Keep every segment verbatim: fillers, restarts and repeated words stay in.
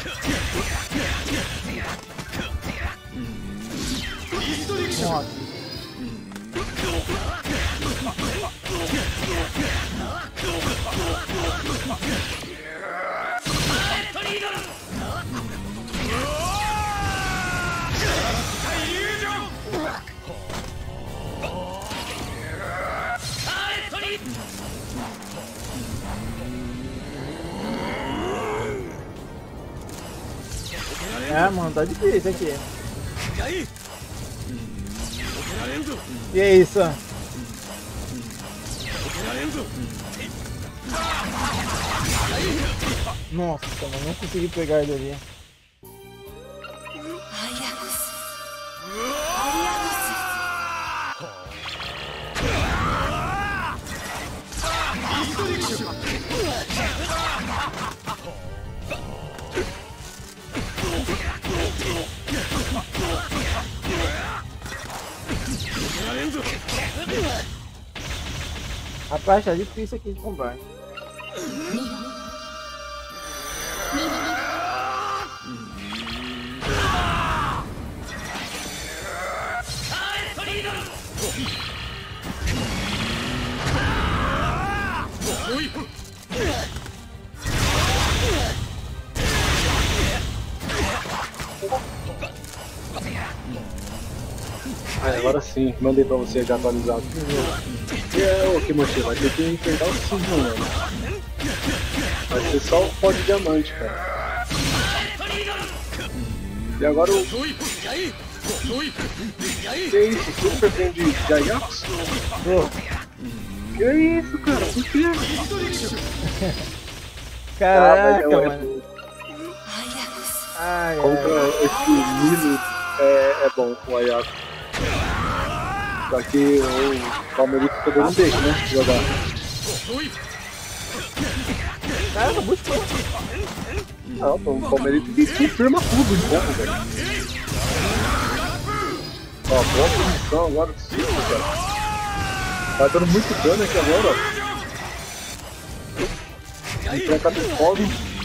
Nossa. É, mano, tá difícil aqui. E é isso? Nossa, mano, não consegui pegar ele ali. Rapaz, tá difícil aqui de combate. Ah, agora sim, mandei pra você já atualizado. E é o que motivo? Vai ter que enfrentar o Cisne, mano. Vai ser só o pó de diamante, cara. E agora o. Que isso? Super vem de, de Ajax? Oh. Que isso, cara? Por quê? Caraca, ah, mano. Ai, contra ai. esse Milo é, é bom, o Ajax. Só que o Palmeiras também não deixa, né? Jogar. Caramba, buscou. Não, o Palmeiras confirma tudo, então, velho. Ó, boa posição agora do Ciro, cara. Tá dando muito dano aqui agora, ó. Entrou com a fogo.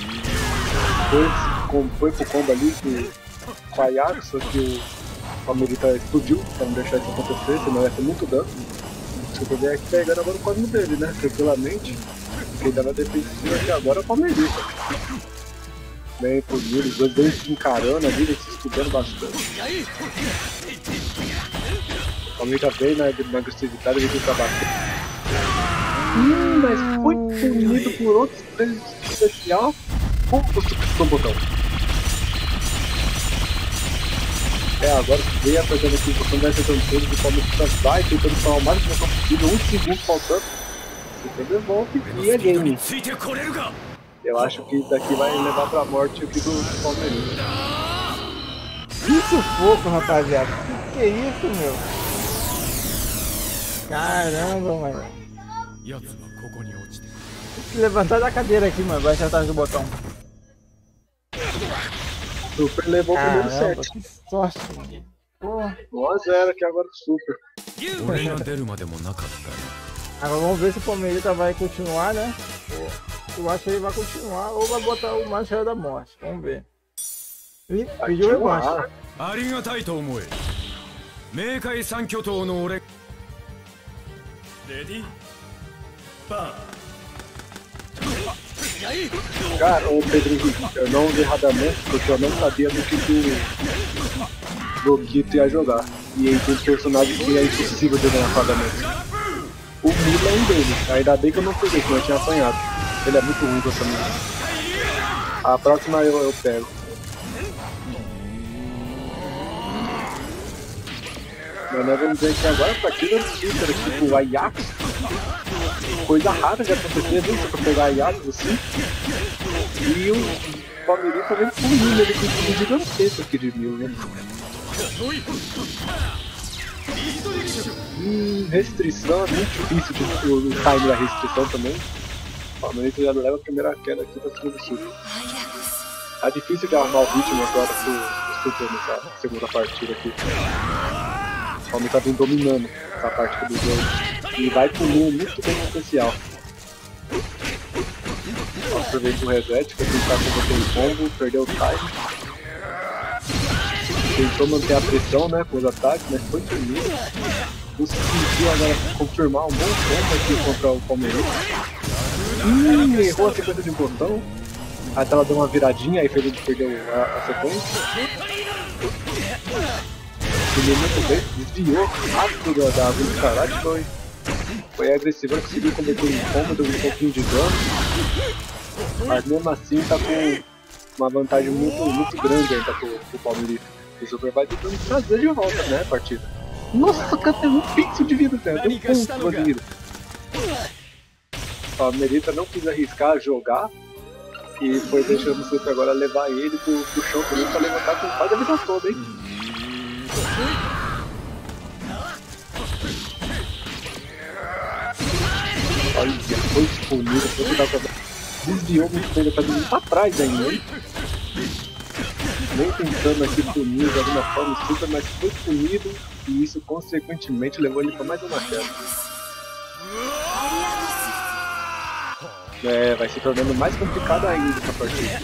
Foi, foi pro combo ali com o Ajax, só que o Palmeiras explodiu pra não deixar isso acontecer, senão ia ser muito dano. Se eu puder aqui pegando agora o código dele, né? Tranquilamente. Quem tá na defensiva aqui agora é o Palmeiras. Bem por mim, os dois bem se encarando ali, eles se estudando bastante. O Palmeiras bem na, na agressividade, ele tenta bater. Hum, mas foi punido por outros três especial. Como você piscou o botão? É, agora que veio apertando aqui, o botão vai apertando todos, o Palmeiras vai tentando falar o máximo possível, um segundo faltando. Você devolve e é game. Eu acho que isso daqui vai levar pra morte aqui do Palmeiras. Que sufoco, rapaziada. Que que é isso, meu? Caramba, mano. Tem que levantar da cadeira aqui, mano. Vai atrás do botão. Super levou o primeiro set. Que sorte, mano. Porra. um a zero aqui agora do Super. Agora vamos ver se o Palmeiras vai continuar, né? Eu acho que ele vai continuar ou vai botar o Machado da Morte. Vamos ver. Ele pediu o revanche. Cara, ô Pedro Henrique, eu não usei erradamente porque eu não sabia do que o Loquito ia jogar. E aí tem um personagem que é impossível de ganhar erradamente. O Milo é um deles, ainda bem que eu não peguei, porque eu tinha apanhado. Ele é muito ruim com essa Milo. A próxima eu, eu pego. Mas nós vamos dizer que agora a partida do Super aqui com o Ajax. Coisa rara de acontecer, viu? Você pra pegar Ajax assim. E o Palmeiras também com o Milo, ele tem um gigantesco aqui de Milo, né? Hum, restrição é muito difícil de, o, o time da restrição também. O Palmeiras já leva a primeira queda aqui pra cima do Super. Tá difícil de arrumar o ritmo agora pro, pro Super nessa segunda partida aqui. O Palmeiras tá vindo dominando essa parte do jogo. E vai com um muito bem especial. Super veio com o reset, foi tentar converter em combo, perdeu o time. Tentou manter a pressão, né, com os ataques, mas foi punido. Conseguiu agora confirmar um bom combo aqui contra o Palmeiras. Hum, errou a sequência de botão. Aí ela deu uma viradinha, aí Felipe perdeu a, a sequência. Ele muito bem, desviou rápido da, da agulha de karate, foi, foi agressivo, ele conseguiu converter em combo, deu um pouquinho de dano. Mas mesmo assim tá com uma vantagem muito, muito grande ainda pro, pro Palmeiras. O Super vai tentando trazer de volta, né, a partida. Nossa, cara, tem um pixel de vida, cara, tem um ponto de vida. O Palmeiras não quis arriscar jogar e foi deixando o Super agora levar ele pro, pro chão também pra levantar com quase a vida toda, hein. Olha, foi disponível, foi dar pra... desviou muito bem, ele tá vindo pra trás ainda, hein? Nem tentando aqui punir de alguma forma o Super, mas foi punido e isso consequentemente levou ele pra mais uma queda. É, vai se tornando mais complicado ainda essa partida.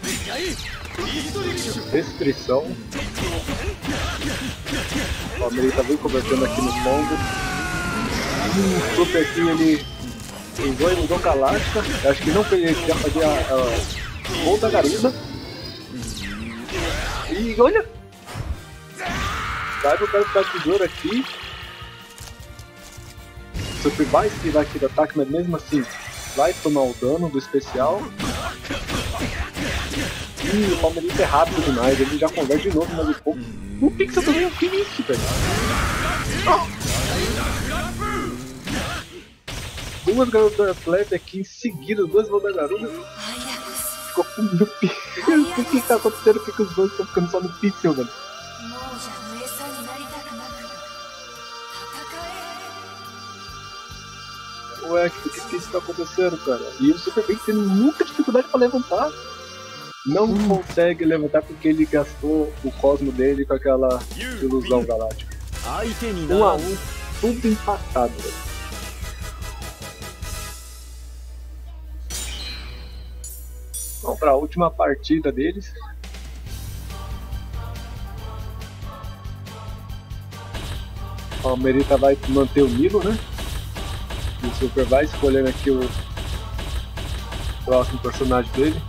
Restrição. O Palmeiras tá bem convertendo aqui no combo. O Super aqui ele usou e mudou galáctica. Acho que não foi ele que ia fazer a, a volta garuda. E olha! Vai botar o tesouro aqui. O Super vai esquivar aqui do ataque, mas mesmo assim vai tomar o dano do especial. E o Palmeiras é rápido demais, ele já converte de novo, mas um pouco. O Pixel também é um isso, velho. Oh. Duas garotas atletas aqui em seguida, duas voltas da garuda. Ficou com o Pixel. O que está acontecendo aqui que os dois estão ficando só no Pixel, velho? Ué, por que, que isso tá acontecendo, cara? E o Super bem tendo muita dificuldade pra levantar. Não hum. consegue levantar porque ele gastou o cosmo dele com aquela ilusão galáctica. Um a um, tudo empatado, velho. Vamos pra última partida deles. O Palmeiras vai manter o nível, né? O Super vai escolhendo aqui o próximo personagem dele.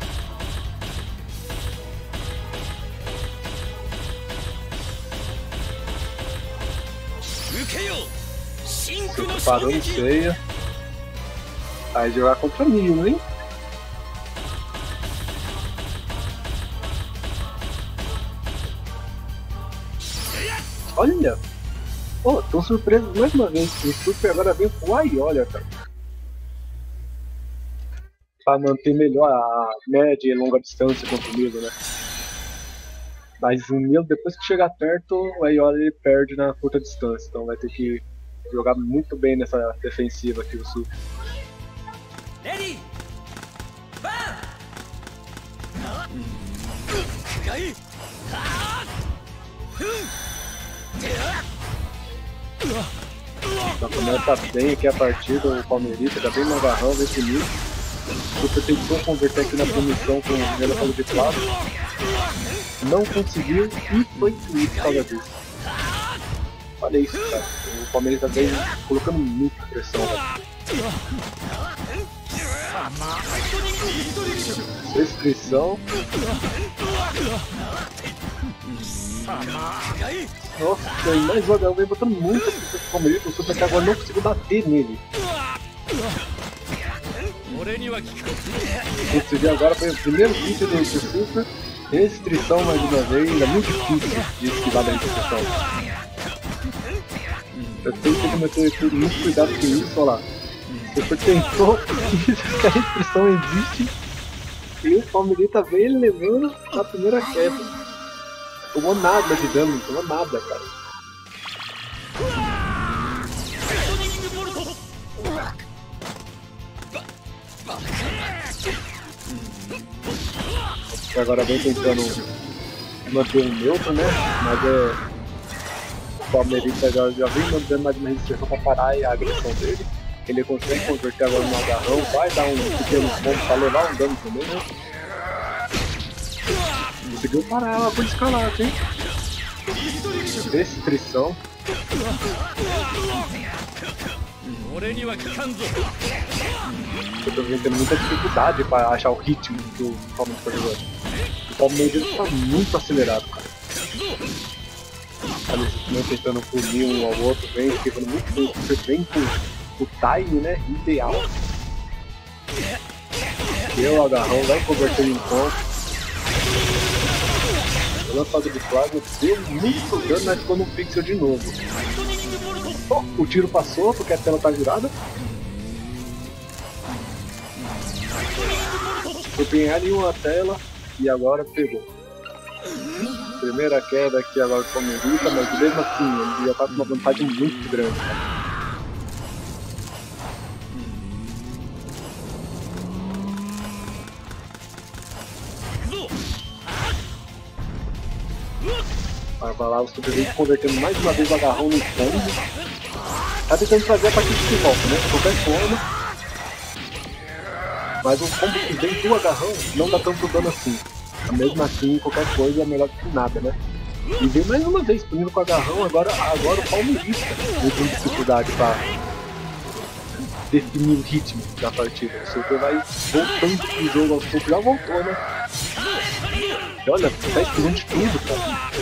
Super parando ceia. Aí jogar contra mil, hein? Olha! Oh, tô surpreso mais uma vez. O Super agora vem com o Ai, olha, cara. Pra manter melhor a média e longa distância contra o Milo, né? Mas o Milo, depois que chegar perto, o Aiola ele perde na curta distância. Então vai ter que jogar muito bem nessa defensiva aqui o Super. Ready! Então começa bem aqui a partida, o Palmeiras já bem no agarrão, vem comigo. O Super tentou converter aqui na punição com o elefante de plástico. Não conseguiu e foi punido por causa disso. Olha isso, cara. O Palmeiras tá bem colocando muita pressão. Restrição. Nossa, e mais uma vez botando muita pressão pro Palmeiras. O Super até agora não conseguiu bater nele. Conseguiu agora, foi o primeiro hit do Super. Restrição mais uma vez, ainda muito difícil de esquivar da restrição. Eu tenho que manter tudo muito cuidado com isso, olha lá. O Super tentou, que a restrição existe. E o Palmeiras vem levando a primeira queda. Tomou nada de dano, não tomou nada, cara. Agora vem tentando manter um neutro, né? Mas é. O Palmeiras já, já vem mantendo mais uma restrição pra parar a agressão dele. Ele consegue converter agora no agarrão, vai dar um pequeno ponto pra levar um dano também, né? Conseguiu parar ela por escalate, hein? Destruição. Eu tô tendo muita dificuldade para achar o ritmo que o Palmeiras tá jogando. O Palmeiras tá muito acelerado, cara. Tá nesse tentando punir um ao outro, vem ficando muito bem, super bem com o time, né? Ideal. Deu o agarrão, vai converter em ponto. Lançado de plasma, deu muito dano, mas ficou no pixel de novo. Oh, o tiro passou porque a tela tá virada. Foi ganhar em uma tela e agora pegou. Primeira queda aqui agora com o Palmeiras, mas mesmo assim ele já tá com uma vantagem muito grande. Vai lá, o Supervento convertendo mais uma vez o agarrão no fundo. Tá tentando fazer a partida de volta, né? De qualquer forma. Mas o combo que vem do agarrão não dá tanto dano assim. Mesmo assim, qualquer coisa é melhor do que nada, né? E vem mais uma vez punindo com o agarrão, agora, agora o Palmeirista tem dificuldade para definir o ritmo da partida. O Super vai voltando pro jogo aos poucos, já voltou, né? E olha, tá explodindo de tudo, cara.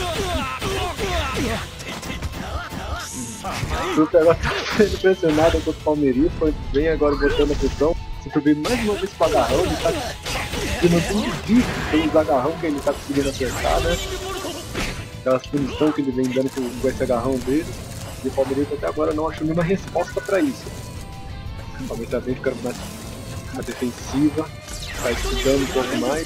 O Super agora tá sendo pressionado contra o Palmeirista, vem agora botando a pressão. O Super vem mais uma vez com o agarrão, ele tá ficando tudo difícil pelos agarrão que ele tá conseguindo acertar, né? Aquelas punições que ele vem dando com esse agarrão dele. E o Palmeiras até agora não achou nenhuma resposta pra isso. O Palmeiras tá bem ficando mais na defensiva, tá estudando um pouco mais.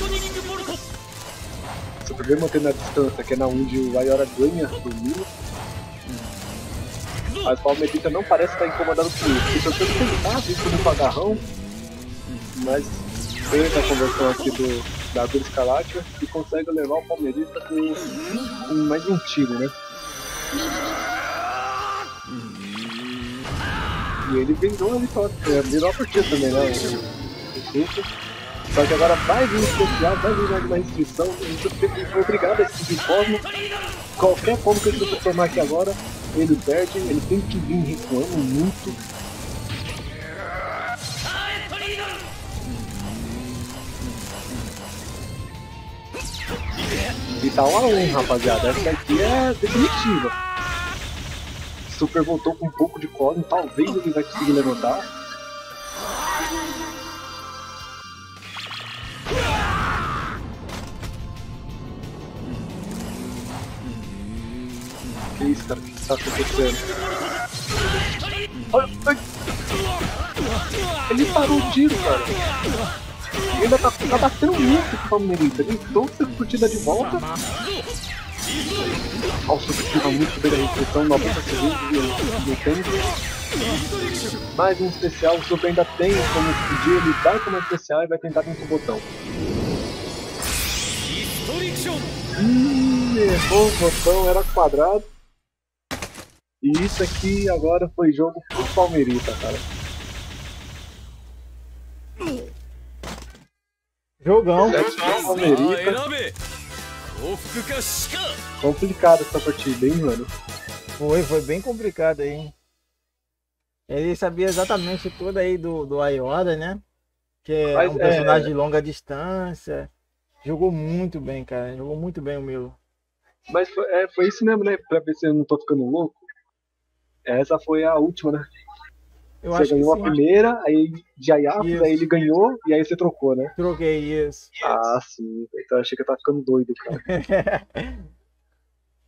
Só que vem mantendo a distância, que é na onde o Ayora ganha do Milo. Mas o Palmeiras não parece estar incomodado com isso. Ele tá tentando tentar isso com o agarrão, mas fez a conversão aqui do, da Agulha Escalátil e consegue levar o Palmeiras com, com mais um tiro, né? E ele virou a vitória, virou a partida também, né? O, o Super. Só que agora vai vir especial, vai vir mais uma restrição, o Super foi obrigado a esse tipo de forma. Qualquer forma que ele Super tomar aqui agora, ele perde, ele tem que vir recuando muito. E tá um a um, rapaziada, essa aqui é definitiva. Super voltou com um pouco de cosmo, talvez ele vai conseguir levantar. Que isso, cara? O que tá acontecendo? Ai, ai. Ele parou o tiro, cara. Ele ainda tá, tá batendo muito com o Palmeiras. Ele trouxe a curtida de volta. Olha o Super tira muito bem da restrição, noventa segundos no tempo. Mais um especial, o Super ainda tem como pedir, ele vai como especial e vai tentar dentro do botão. Hum, errou o botão, era quadrado. E isso aqui agora foi jogo pro Palmeiras, cara. Jogão. Palmeiras. Complicado essa partida, hein, mano? Foi, foi bem complicado aí, hein? Ele sabia exatamente tudo aí do, do Ayora, né? Que é Mas, um personagem é... de longa distância. Jogou muito bem, cara. Jogou muito bem o Milo. Mas foi, é, foi isso mesmo, né? Pra ver se eu não tô ficando louco. Essa foi a última, né? Eu você acho ganhou que a primeira, aí de Ayafos, aí ele ganhou, e aí você trocou, né? Troquei isso. Ah, sim. Então eu achei que eu tava ficando doido, cara.